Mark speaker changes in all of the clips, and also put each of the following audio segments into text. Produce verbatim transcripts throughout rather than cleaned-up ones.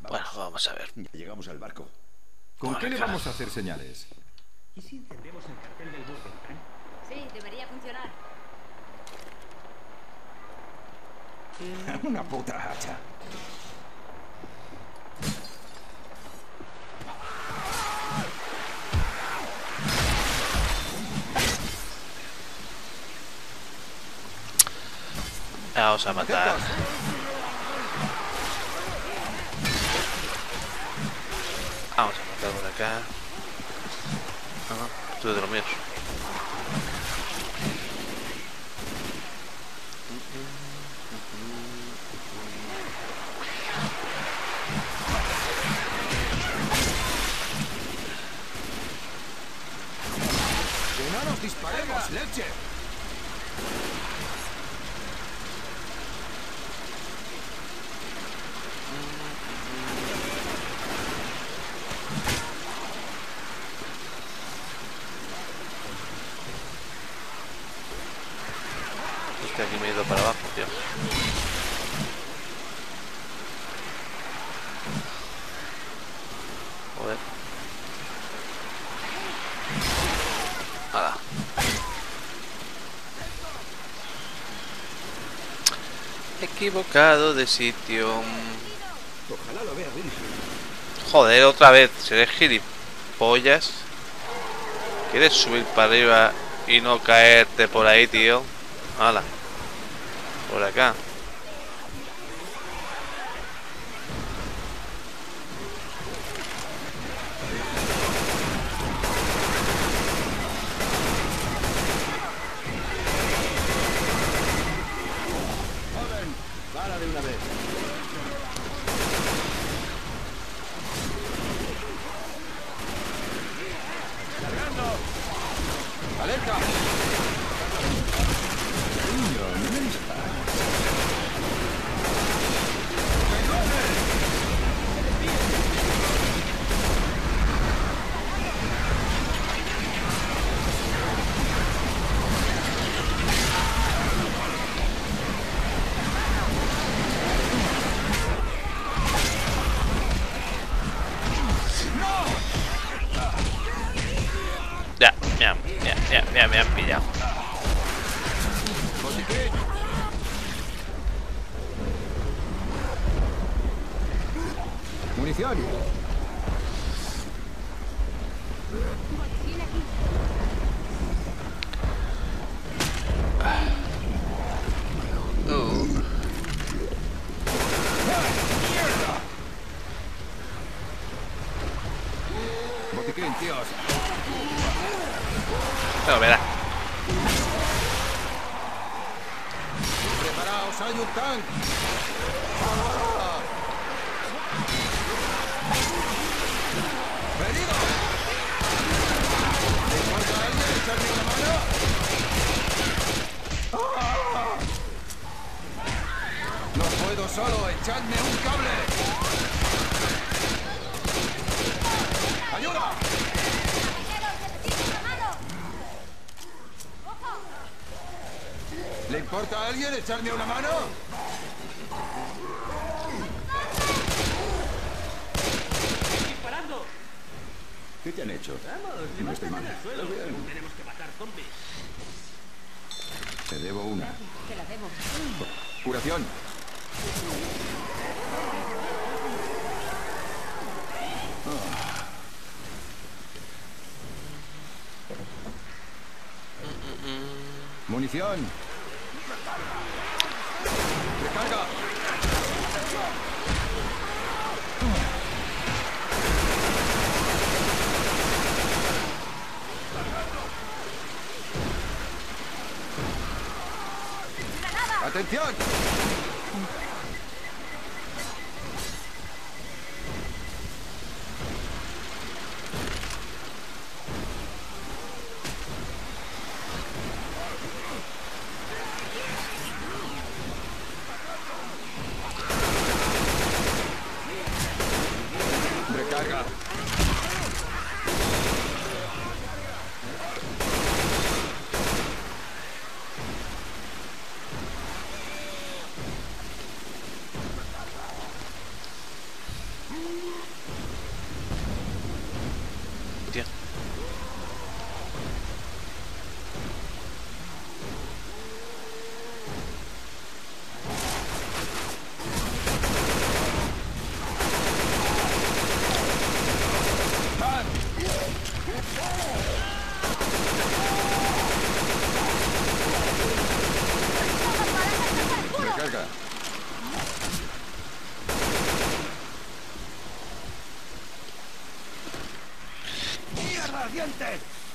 Speaker 1: Bueno, vamos a ver.
Speaker 2: Ya llegamos al barco.
Speaker 3: ¿Con
Speaker 1: Por
Speaker 3: qué le
Speaker 1: acá.
Speaker 3: vamos a hacer señales?
Speaker 4: ¿Y si encendemos el cartel del buque, Frank?
Speaker 5: Sí, debería funcionar.
Speaker 2: Una puta hacha.
Speaker 1: Vamos a matar. Vamos a matar por acá. Ah, esto es de los míos.
Speaker 2: ¡Que no nos disparemos, leche!
Speaker 1: Hostia, aquí me he ido para abajo, tío. Joder. Hala. Equivocado de sitio.
Speaker 2: Ojalá lo vea Billy.
Speaker 1: Joder, otra vez. Seré gilipollas. ¿Quieres subir para arriba y no caerte por ahí, tío? Hala. Por acá.
Speaker 2: Joven, para de una vez. ¡Cargando! ¡Alerta! Niño, no me dispares.
Speaker 1: Ya, me han, ya, ya, ya me han pillado.
Speaker 2: ¡Botiquín! ¡Munición!
Speaker 5: Botiquín aquí.
Speaker 1: Uh.
Speaker 2: ¡Botiquín, tíos!
Speaker 1: Pero verá.
Speaker 2: ¡Preparaos, hay un tank! ¡Herido! ¿Le importa a alguien echarme una mano? ¡Ah! No puedo solo, echadme un cable. ¡Ayuda! ¿Le importa a alguien echarme una mano?
Speaker 4: ¡Disparando!
Speaker 2: ¿Qué te han hecho?
Speaker 4: Vamos,
Speaker 2: No estoy
Speaker 4: levántate
Speaker 2: mal.
Speaker 4: del suelo. Tenemos que matar zombies.
Speaker 2: Te debo una.
Speaker 5: Te la debo.
Speaker 2: Curación. Munición. Recarga. ¡Atención! Recarga. ¡Impacientes!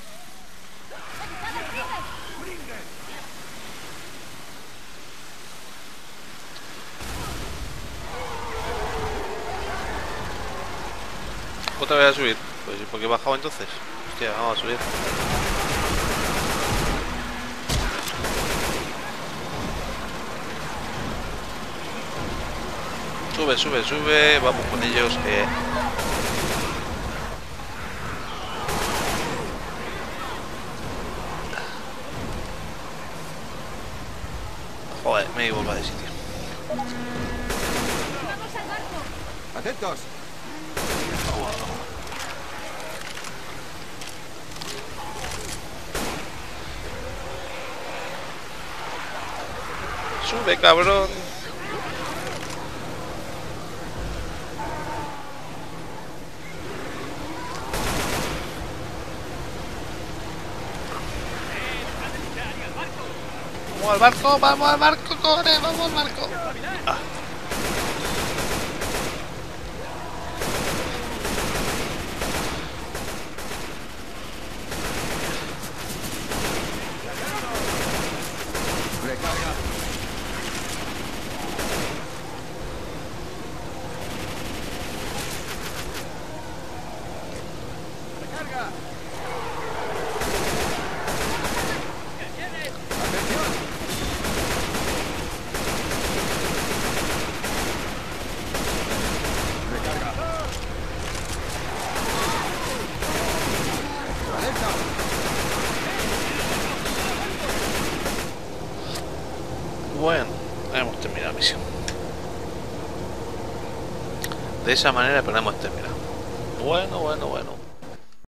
Speaker 1: Otra vez a subir. Pues ¿por qué he bajado entonces? Hostia, vamos a subir. Sube, sube, sube. Vamos con ellos que... Joder, me he ido de sitio.
Speaker 5: ¡Vamos al barco!
Speaker 2: ¡Atentos!
Speaker 1: Sube, cabrón. Vamos al barco, vamos al barco, corre, vamos al barco. Ah.
Speaker 2: Recarga. Recarga. ¡Atención! Recarga. ¡Alerta!
Speaker 1: Bueno, hemos terminado la misión. De esa manera, pero hemos terminado. Bueno, bueno, bueno.